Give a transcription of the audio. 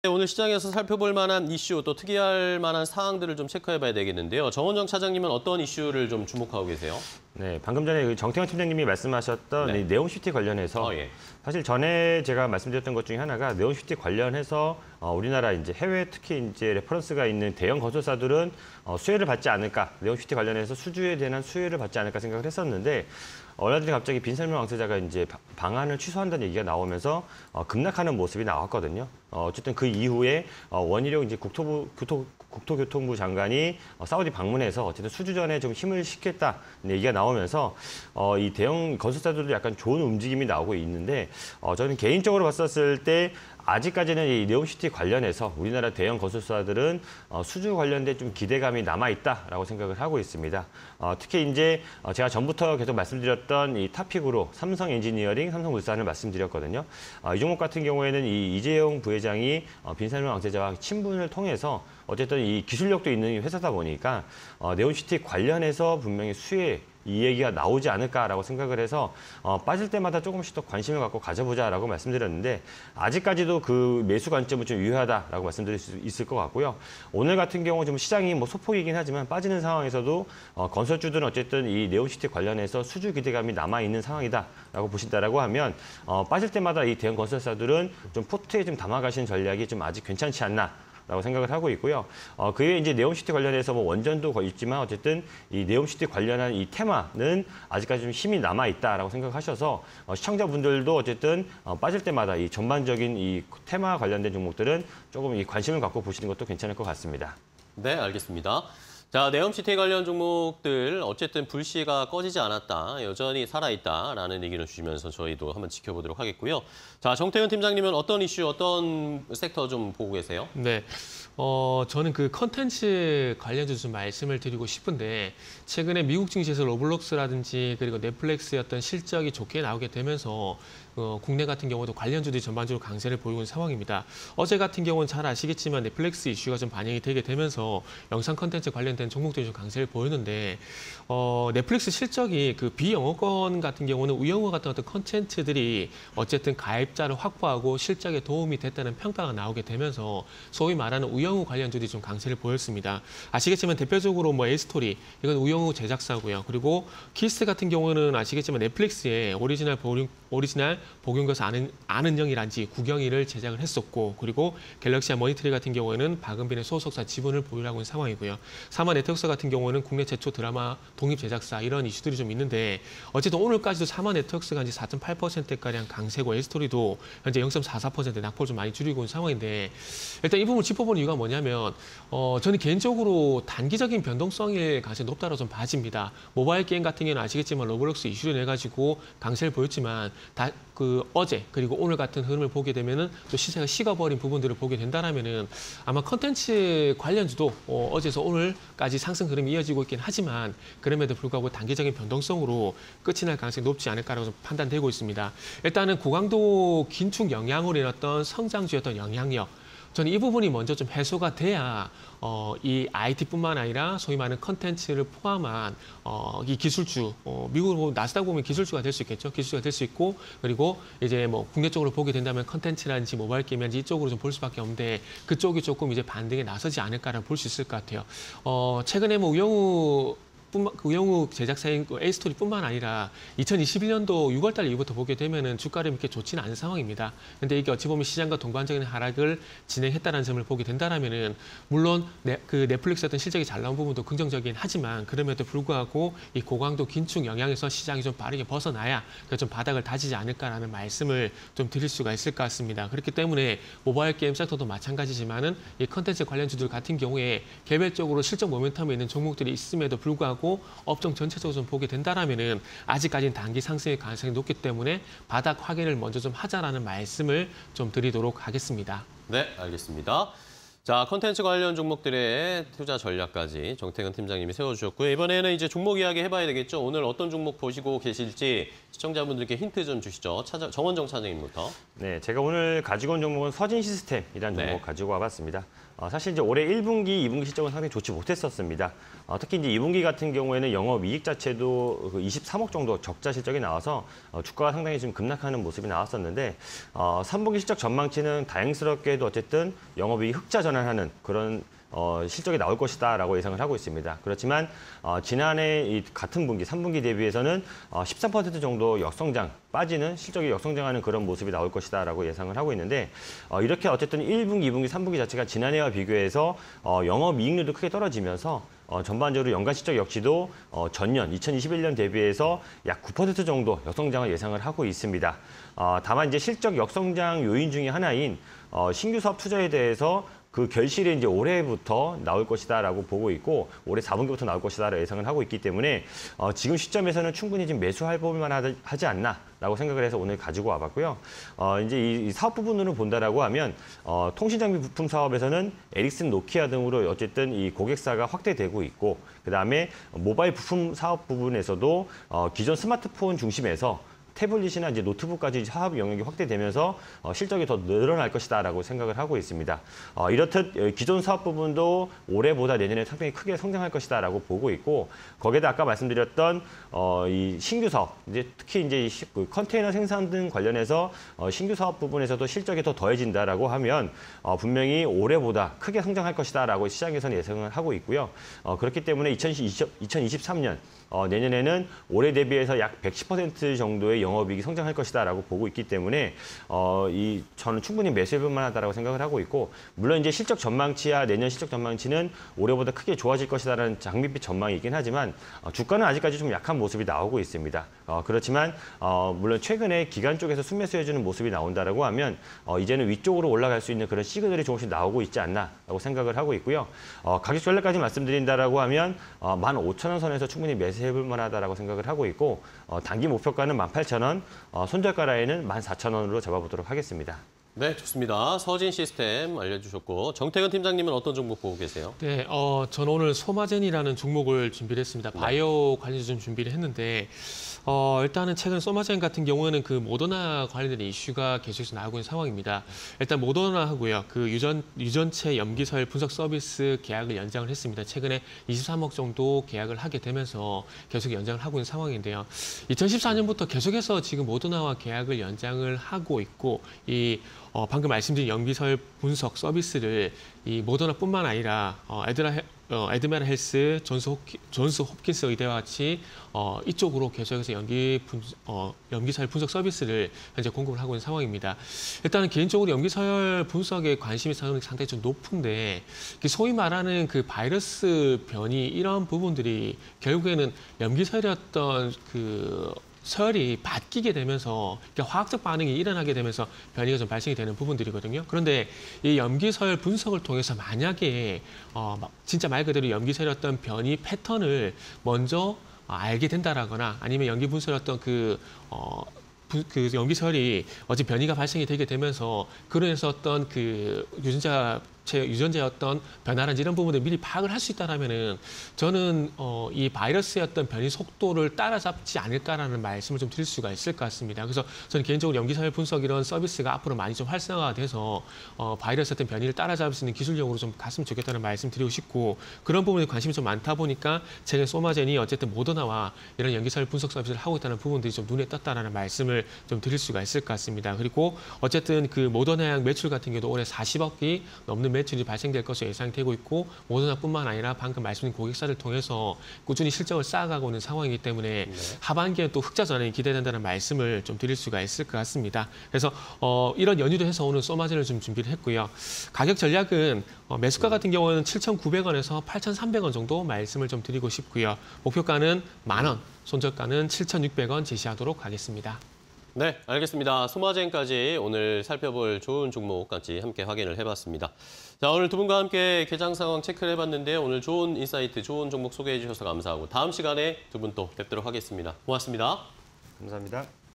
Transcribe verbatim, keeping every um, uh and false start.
네, 오늘 시장에서 살펴볼 만한 이슈, 또 특이할 만한 사항들을 좀 체크해봐야 되겠는데요. 정원정 차장님은 어떤 이슈를 좀 주목하고 계세요? 네, 방금 전에 그 정태현 팀장님이 말씀하셨던 네. 이 네옴시티 관련해서 어, 예. 사실 전에 제가 말씀드렸던 것 중에 하나가 네옴시티 관련해서 어, 우리나라 이제 해외 특히 이제 레퍼런스가 있는 대형 건설사들은 어, 수혜를 받지 않을까, 네옴시티 관련해서 수주에 대한 수혜를 받지 않을까 생각을 했었는데 얼마 전에 갑자기 빈살만 왕세자가 이제 방안을 취소한다는 얘기가 나오면서 어, 급락하는 모습이 나왔거든요. 어, 어쨌든 그 이후에 어, 원희룡 이제 국토부 교토, 국토교통부 장관이 어, 사우디 방문해서 어쨌든 수주전에 좀 힘을 실겠다는 얘기가 나오면서 어, 이 대형 건설사들도 약간 좋은 움직임이 나오고 있는데 어, 저는 개인적으로 봤었을 때 아직까지는 이 네옴시티 관련해서 우리나라 대형 건설사들은 어, 수주 관련된 좀 기대감이 남아있다라고 생각을 하고 있습니다. 어, 특히 이제 어, 제가 전부터 계속 말씀드렸던 이 탑픽으로 삼성 엔지니어링, 삼성물산을 말씀드렸거든요. 어, 이 종목 같은 경우에는 이 이재용 부회장이 어, 빈살만 왕세자와 친분을 통해서 어쨌든 이 기술력도 있는 회사다 보니까 어, 네옴시티 관련해서 분명히 수혜 이 얘기가 나오지 않을까라고 생각을 해서 어, 빠질 때마다 조금씩 더 관심을 갖고 가져보자라고 말씀드렸는데 아직까지도 그 매수 관점은 좀 유효하다라고 말씀드릴 수 있을 것 같고요. 오늘 같은 경우 좀 시장이 뭐 소폭이긴 하지만 빠지는 상황에서도 어, 건설주들은 어쨌든 이 네옴시티 관련해서 수주 기대감이 남아 있는 상황이다라고 보신다라고 하면 어, 빠질 때마다 이 대형 건설사들은 좀 포트에 좀 담아가시는 전략이 좀 아직 괜찮지 않나. 라고 생각을 하고 있고요. 어, 그에 이제 네옴시티 관련해서 뭐 원전도 있지만 어쨌든 이 네옴시티 관련한 이 테마는 아직까지 좀 힘이 남아 있다라고 생각하셔서 어, 시청자분들도 어쨌든 어, 빠질 때마다 이 전반적인 이 테마 관련된 종목들은 조금 이 관심을 갖고 보시는 것도 괜찮을 것 같습니다. 네, 알겠습니다. 자, 네옴시티 관련 종목들 어쨌든 불씨가 꺼지지 않았다, 여전히 살아있다라는 얘기를 주시면서 저희도 한번 지켜보도록 하겠고요. 자, 정태현 팀장님은 어떤 이슈, 어떤 섹터 좀 보고 계세요? 네, 어, 저는 그 컨텐츠 관련해서 좀 말씀을 드리고 싶은데 최근에 미국 증시에서 로블록스라든지 그리고 넷플릭스의 어떤 실적이 좋게 나오게 되면서 어, 국내 같은 경우도 관련주들이 전반적으로 강세를 보이고 있는 상황입니다. 어제 같은 경우는 잘 아시겠지만 넷플릭스 이슈가 좀 반영이 되게 되면서 영상 컨텐츠 관련된 종목들이 좀 강세를 보이는데 어, 넷플릭스 실적이 그 비영어권 같은 경우는 우영어 같은 어떤 컨텐츠들이 어쨌든 가입자를 확보하고 실적에 도움이 됐다는 평가가 나오게 되면서 소위 말하는 우영우 관련주들이 좀 강세를 보였습니다. 아시겠지만 대표적으로 뭐 에이스토리 이건 우영우 제작사고요. 그리고 키스 같은 경우는 아시겠지만 넷플릭스의 오리지널 보링, 오리지널 복용교사 아는, 아는 영이란지 구경이를 제작을 했었고 그리고 갤럭시와 머니터리 같은 경우에는 박은빈의 소속사 지분을 보유하고 있는 상황이고요. 사마 네트워크스 같은 경우는 국내 최초 드라마 독립 제작사 이런 이슈들이 좀 있는데 어쨌든 오늘까지도 사마 네트워크스가 이제 사 점 팔 퍼센트가량 강세고 에이스토리도 현재 영 점 사사 퍼센트 낙폭을 좀 많이 줄이고 있는 상황인데 일단 이 부분을 짚어보는 이유가 뭐냐면 어, 저는 개인적으로 단기적인 변동성일 가능성이 높다고 좀 봐집니다. 모바일 게임 같은 경우는 아시겠지만 로블록스 이슈를 내가지고 강세를 보였지만 다, 그 어제 그리고 오늘 같은 흐름을 보게 되면은 또 시세가 식어버린 부분들을 보게 된다라면은 아마 컨텐츠 관련주도 어, 어제에서 오늘까지 상승 흐름이 이어지고 있긴 하지만 그럼에도 불구하고 단기적인 변동성으로 끝이 날 가능성이 높지 않을까라고 좀 판단되고 있습니다. 일단은 고강도 긴축 영향으로 인했던 성장주였던 영향력. 저는 이 부분이 먼저 좀 해소가 돼야 어, 이 아이티뿐만 아니라 소위 말하는 컨텐츠를 포함한 어, 이 기술주, 어, 미국으로 나스닥 보면 기술주가 될 수 있겠죠. 기술주가 될 수 있고 그리고 이제 뭐 국내 쪽으로 보게 된다면 컨텐츠라든지 모바일 게임이라든지 이쪽으로 좀 볼 수밖에 없는데 그쪽이 조금 이제 반등에 나서지 않을까라고 볼 수 있을 것 같아요. 어, 최근에 뭐 우영우 우영우 제작사인 에이스토리뿐만 아니라 이천이십일 년도 유월달 이후부터 보게 되면은 주가를 이렇게 좋지는 않은 상황입니다. 근데 이게 어찌 보면 시장과 동반적인 하락을 진행했다는 점을 보게 된다라면은 물론 네, 그 넷플릭스 어떤 실적이 잘 나온 부분도 긍정적이긴 하지만 그럼에도 불구하고 이 고강도 긴축 영향에서 시장이 좀 빠르게 벗어나야 좀 바닥을 다지지 않을까라는 말씀을 좀 드릴 수가 있을 것 같습니다. 그렇기 때문에 모바일 게임 섹터도 마찬가지지만은 이 컨텐츠 관련주들 같은 경우에 개별적으로 실적 모멘텀이 있는 종목들이 있음에도 불구하고 업종 전체적으로 좀 보게 된다라면은 아직까지는 단기 상승의 가능성이 높기 때문에 바닥 확인을 먼저 좀 하자라는 말씀을 좀 드리도록 하겠습니다. 네, 알겠습니다. 자, 콘텐츠 관련 종목들의 투자 전략까지 정태근 팀장님이 세워주셨고요. 이번에는 이제 종목 이야기 해봐야 되겠죠. 오늘 어떤 종목 보시고 계실지 시청자분들께 힌트 좀 주시죠. 차자, 정원정 차장님부터. 네, 제가 오늘 가지고 온 종목은 서진 시스템이라는 종목 네. 가지고 와봤습니다. 어, 사실 이제 올해 일 분기, 이 분기 실적은 상당히 좋지 못했었습니다. 어, 특히 이제 이 분기 같은 경우에는 영업이익 자체도 그 이십삼억 정도 적자 실적이 나와서 어, 주가가 상당히 좀 급락하는 모습이 나왔었는데 어, 삼 분기 실적 전망치는 다행스럽게도 어쨌든 영업이익 흑자 전환하는 그런 어, 실적이 나올 것이다라고 예상을 하고 있습니다. 그렇지만 어, 지난해 이 같은 분기, 삼 분기 대비해서는 어, 십삼 퍼센트 정도 역성장, 빠지는 실적이 역성장하는 그런 모습이 나올 것이다라고 예상을 하고 있는데 어, 이렇게 어쨌든 일 분기, 이 분기, 삼 분기 자체가 지난해와 비교해서 어, 영업이익률도 크게 떨어지면서 어, 전반적으로 연간 실적 역시도 어, 전년 이천이십일 년 대비해서 약 구 퍼센트 정도 역성장을 예상을 하고 있습니다. 어, 다만 이제 실적 역성장 요인 중에 하나인 어, 신규 사업 투자에 대해서 그 결실이 이제 올해부터 나올 것이다라고 보고 있고 올해 사 분기부터 나올 것이다라고 예상을 하고 있기 때문에 어, 지금 시점에서는 충분히 지금 매수할 볼만 하지 않나라고 생각을 해서 오늘 가지고 와봤고요. 어, 이제 이, 이 사업 부분으로 본다라고 하면 어, 통신장비 부품 사업에서는 에릭슨, 노키아 등으로 어쨌든 이 고객사가 확대되고 있고 그 다음에 모바일 부품 사업 부분에서도 어, 기존 스마트폰 중심에서 태블릿이나 이제 노트북까지 사업 영역이 확대되면서 어, 실적이 더 늘어날 것이다라고 생각을 하고 있습니다. 어, 이렇듯 기존 사업 부분도 올해보다 내년에 상당히 크게 성장할 것이다라고 보고 있고 거기에다 아까 말씀드렸던 어, 이 신규 사업, 이제 특히 이제 이 시, 그 컨테이너 생산 등 관련해서 어, 신규 사업 부분에서도 실적이 더 더해진다라고 하면 어, 분명히 올해보다 크게 성장할 것이다라고 시장에서는 예상을 하고 있고요. 어, 그렇기 때문에 이천이십삼 년 어, 내년에는 올해 대비해서 약 백십 퍼센트 정도의 영업이익이 성장할 것이다라고 보고 있기 때문에 어, 이 저는 충분히 매수해볼 만하다라고 생각을 하고 있고 물론 이제 실적 전망치야 내년 실적 전망치는 올해보다 크게 좋아질 것이다라는 장밋빛 전망이긴 하지만 어, 주가는 아직까지 좀 약한 모습이 나오고 있습니다. 어, 그렇지만 어, 물론 최근에 기관 쪽에서 순매수해주는 모습이 나온다라고 하면 어, 이제는 위쪽으로 올라갈 수 있는 그런 시그널이 조금씩 나오고 있지 않나라고 생각을 하고 있고요. 어, 가격 전략까지 말씀드린다라고 하면 어, 만 오천 원 선에서 충분히 매수 해볼 만하다라고 생각을 하고 있고 어, 단기 목표가는 만 팔천 원, 어, 손절가 라인은 만 사천 원으로 잡아보도록 하겠습니다. 네, 좋습니다. 서진 시스템 알려주셨고 정태근 팀장님은 어떤 종목 보고 계세요? 네, 어, 저는 오늘 소마젠이라는 종목을 준비를 했습니다. 네. 바이오 관련해서 좀 준비를 했는데 어, 일단은 최근 소마젠 같은 경우에는 그 모더나 관련된 이슈가 계속해서 나오고 있는 상황입니다. 일단 모더나하고요, 그 유전, 유전체 염기설 분석 서비스 계약을 연장을 했습니다. 최근에 이십삼억 정도 계약을 하게 되면서 계속 연장을 하고 있는 상황인데요. 이천십사 년부터 계속해서 지금 모더나와 계약을 연장을 하고 있고 이 어, 방금 말씀드린 염기설 분석 서비스를 이 모더나뿐만 아니라 어, 에드라 어, 에드메라 헬스, 존스, 호키, 존스 홉킨스 의대와 같이 어, 이쪽으로 계속해서 연기 분, 어, 염기설 분석 서비스를 현재 공급을 하고 있는 상황입니다. 일단은 개인적으로 염기설 분석에 관심이 상당히 좀 높은데 소위 말하는 그 바이러스 변이 이런 부분들이 결국에는 염기설이었던 그 서열이 바뀌게 되면서 그러니까 화학적 반응이 일어나게 되면서 변이가 좀 발생이 되는 부분들이거든요. 그런데 이 염기설 분석을 통해서 만약에 어, 진짜 말 그대로 염기설의 어떤 변이 패턴을 먼저 알게 된다라거나 아니면 염기 분석의 어떤 그 어, 그 염기설이 어제 변이가 발생이 되게 되면서 그로 인해서 어떤 그 유전자 유전자의 어떤 변화라든지 이런 부분을 미리 파악을 할 수 있다라면은 저는 어, 이 바이러스의 어떤 변이 속도를 따라잡지 않을까라는 말씀을 좀 드릴 수가 있을 것 같습니다. 그래서 저는 개인적으로 염기설 분석 이런 서비스가 앞으로 많이 좀 활성화가 돼서 어, 바이러스 어떤 변이를 따라잡을 수 있는 기술력으로 좀 갔으면 좋겠다는 말씀 드리고 싶고 그런 부분에 관심이 좀 많다 보니까 최근 소마젠이 어쨌든 모더나와 이런 염기설 분석 서비스를 하고 있다는 부분들이 좀 눈에 떴다라는 말씀을 좀 드릴 수가 있을 것 같습니다. 그리고 어쨌든 그 모더나약 매출 같은 경우도 올해 사십억이 넘는 매출이 발생될 것으로 예상되고 있고 모더나뿐만 아니라 방금 말씀드린 고객사를 통해서 꾸준히 실적을 쌓아가고 있는 상황이기 때문에 네. 하반기에 또 흑자 전환이 기대된다는 말씀을 좀 드릴 수가 있을 것 같습니다. 그래서 어, 이런 연유도 해서 오늘 소마젠을 좀 준비를 했고요. 가격 전략은 어, 매수가 같은 경우는 칠천구백 원에서 팔천삼백 원 정도 말씀을 좀 드리고 싶고요. 목표가는 만 원, 손절가는 칠천육백 원 제시하도록 하겠습니다. 네, 알겠습니다. 소마젠까지 오늘 살펴볼 좋은 종목까지 함께 확인을 해봤습니다. 자, 오늘 두 분과 함께 개장 상황 체크를 해봤는데요. 오늘 좋은 인사이트, 좋은 종목 소개해 주셔서 감사하고 다음 시간에 두 분 또 뵙도록 하겠습니다. 고맙습니다. 감사합니다.